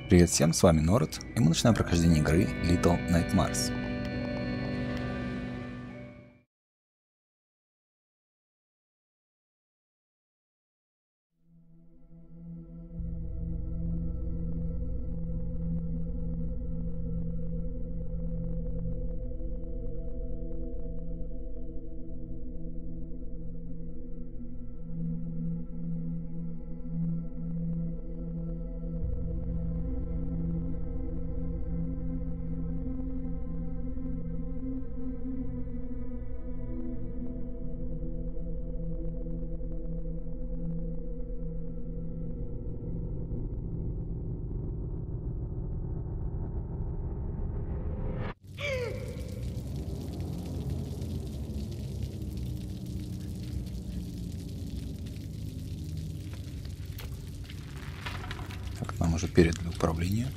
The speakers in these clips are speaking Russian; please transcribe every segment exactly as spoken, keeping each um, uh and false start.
Привет всем, с вами Норд, и мы начинаем прохождение игры Little Nightmares. Так, нам уже передали управление.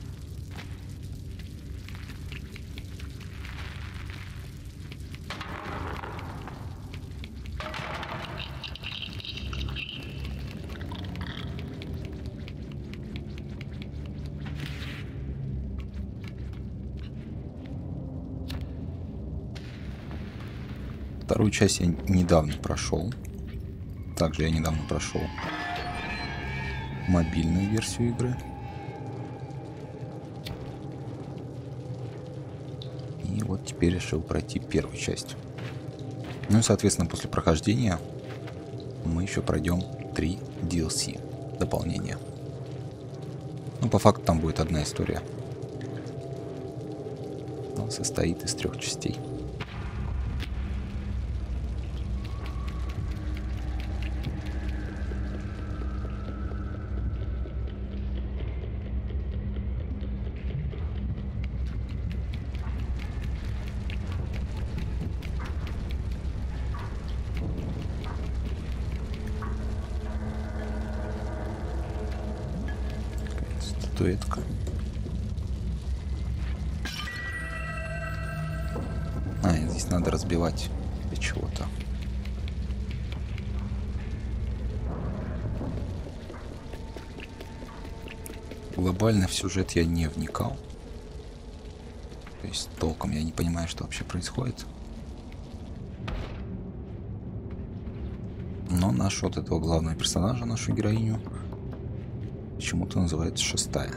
Вторую часть я недавно прошел. Также я недавно прошел мобильную версию игры. И вот теперь решил пройти первую часть. Ну и, соответственно, после прохождения мы еще пройдем три ди эл си дополнения. Ну, по факту там будет одна история. Он состоит из трех частей. Статуэтка. А, и здесь надо разбивать для чего-то. Глобально в сюжет я не вникал. То есть толком я не понимаю, что вообще происходит. Но наш вот этого главного персонажа, нашу героиню, почему-то называется Шестая.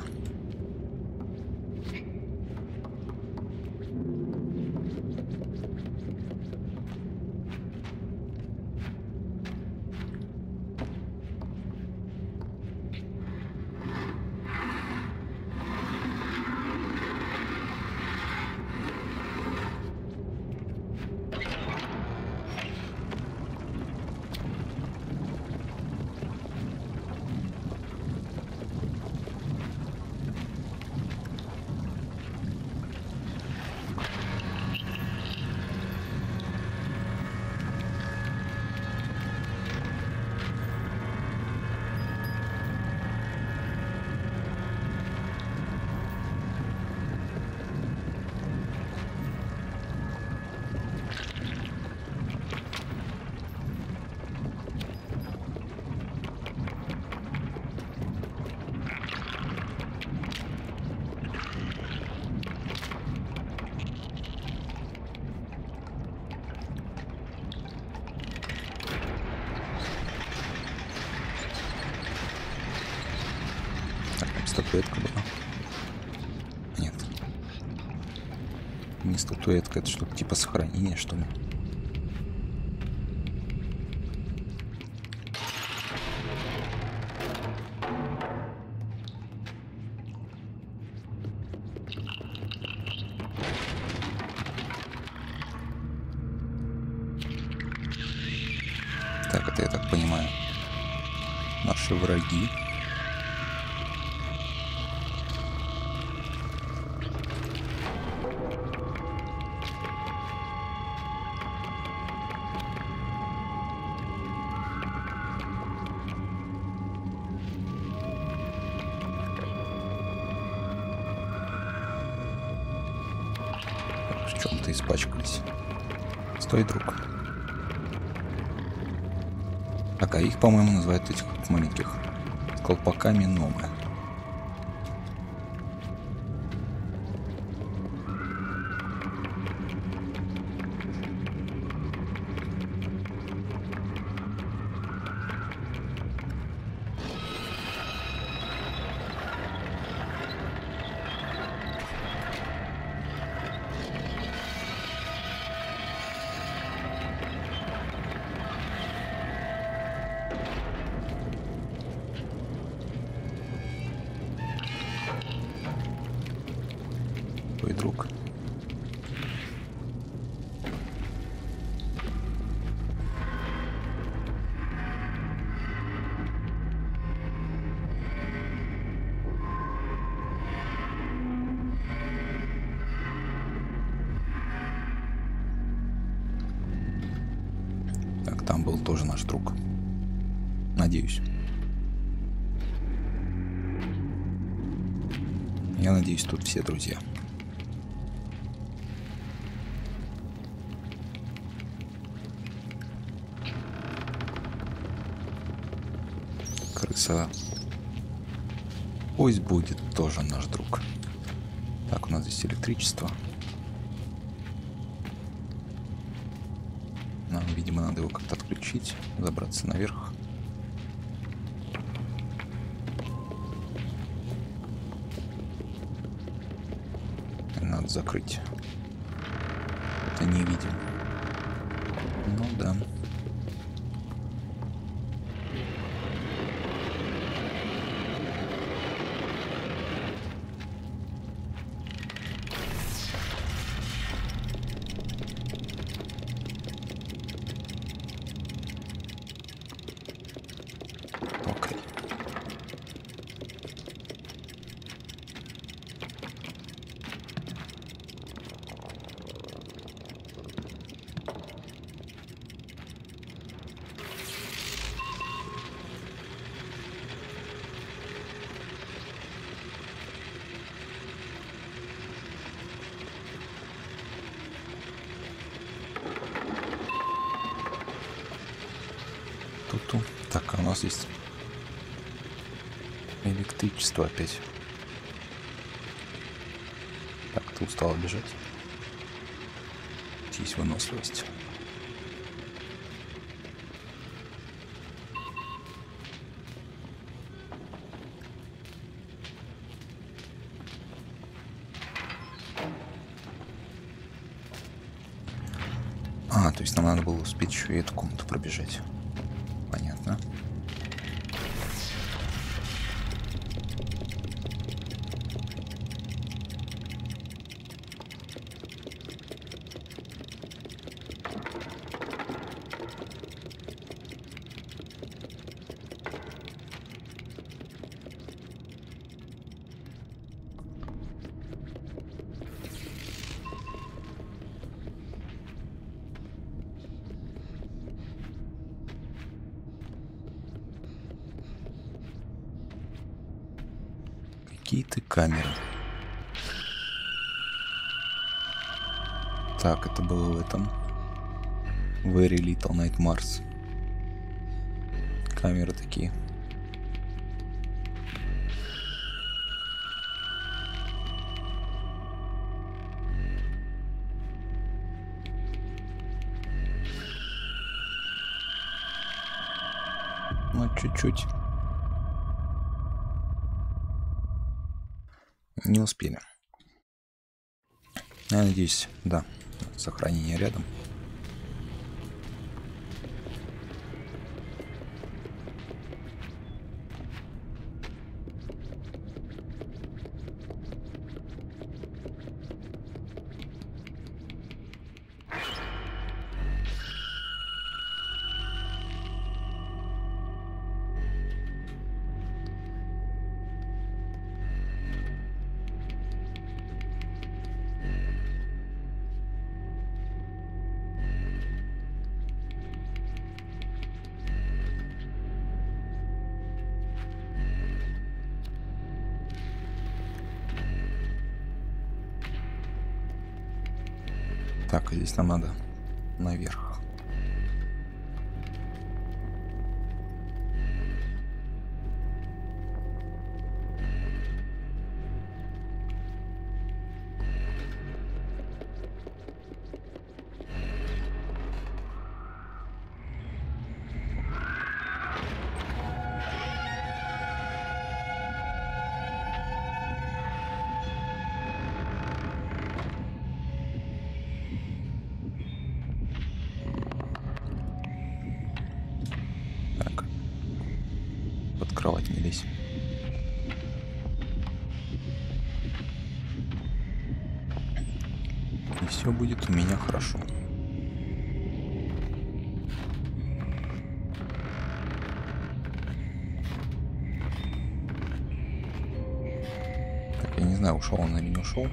Статуэтка была. Нет. Не статуэтка, это что-то типа сохранения, что ли. Так, это я так понимаю. Наши враги. В чем-то испачкались. Стой, друг. А их, по-моему, называют этих маленьких колпаками номы. твой друг. Так, там был тоже наш друг. Надеюсь. Я надеюсь, тут все друзья. Крыса. Пусть будет тоже наш друг. Так, у нас здесь электричество. Нам, видимо, надо его как-то отключить, забраться наверх. Надо закрыть. Это не видим. Ну да. Окей. Ту-ту. Так, а у нас есть электричество опять. Так, ты устала бежать? Есть выносливость. А, то есть нам надо было успеть еще и эту комнату пробежать. Понятно. Какие-то камеры. Так, это было в этом Very Little Nightmares. Камеры такие. Ну, чуть-чуть. Не успели. Я надеюсь, да, сохранение рядом. Так, а здесь нам надо наверх. Кровать не лезь. все будет у меня хорошо. Так, я не знаю, ушел он или не ушел.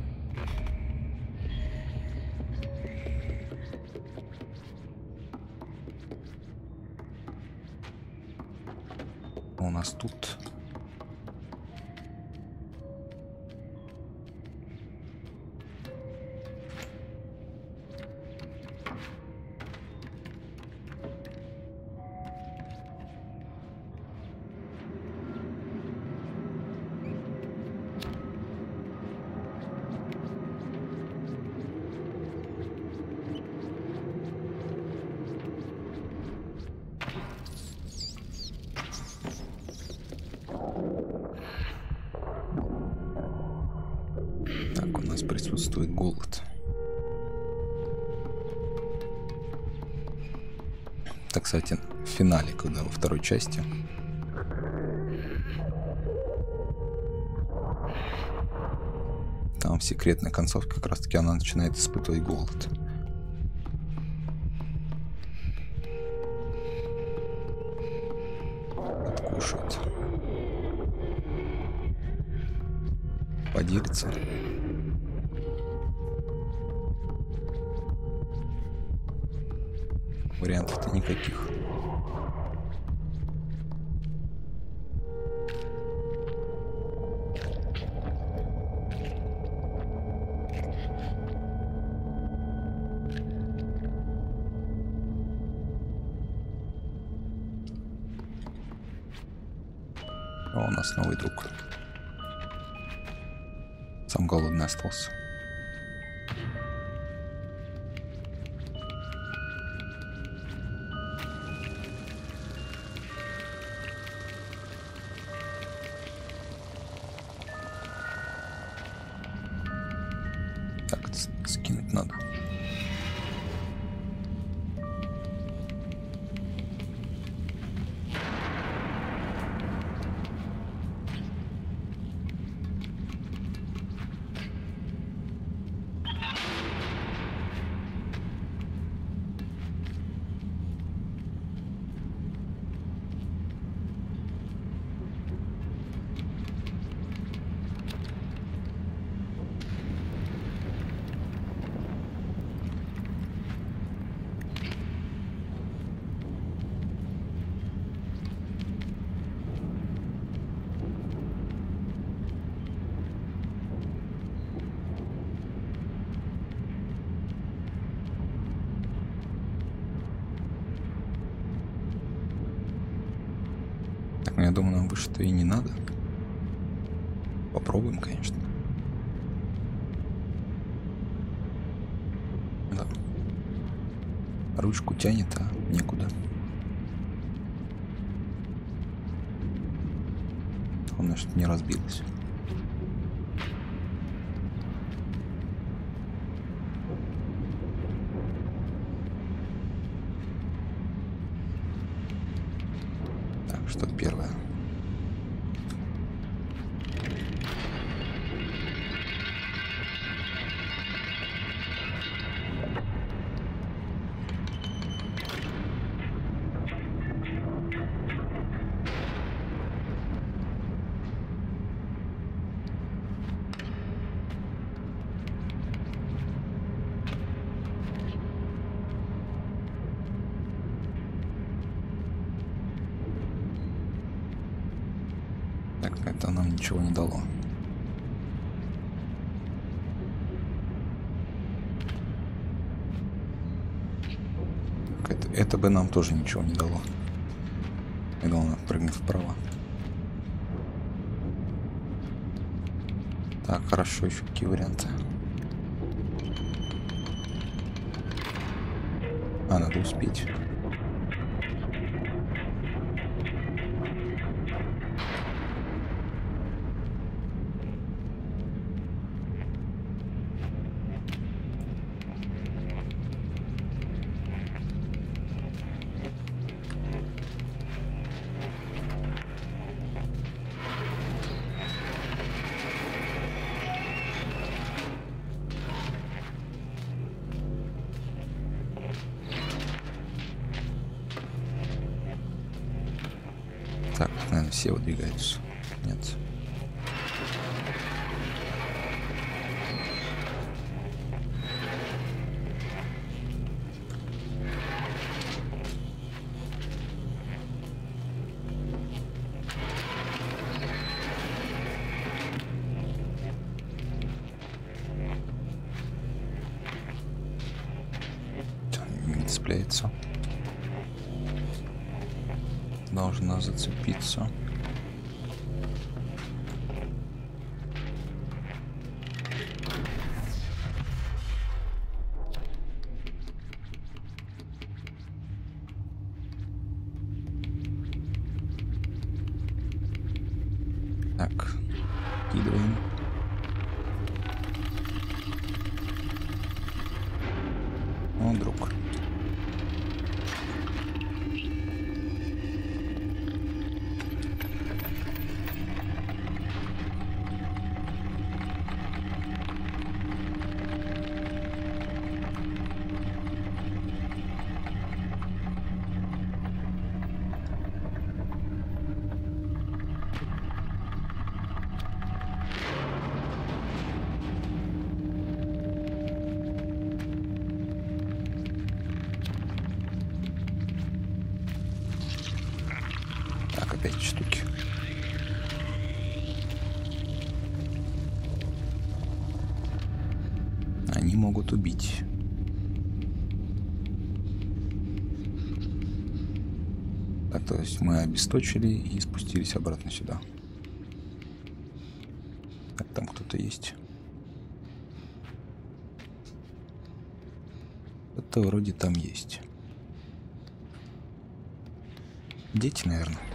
У нас тут присутствует голод. Так, кстати, в финале, когда во второй части там в секретной концовке как раз таки она начинает испытывать голод. Откушает. Поделится. Вариантов-то никаких. О, у нас новый друг. Сам голодный остался. Скинуть надо. Так, ну я думаю, нам выше-то и не надо. Попробуем, конечно. Да. Ручку тянет, а некуда. Главное, что не разбилось. Так, что первое? Так, это нам ничего не дало. Так, это, это бы нам тоже ничего не дало. И главное, прыгнуть вправо. Так, хорошо, еще какие варианты? А, надо успеть. Так, наверное, все выдвигаются. Нет. Не цепляется. Должна зацепиться. Так, кидываем. О, друг. Так, опять штуки. Они могут убить. Так, то есть мы обесточили и спустились обратно сюда. Так, там кто-то есть. Это вроде там есть. Дети, наверное.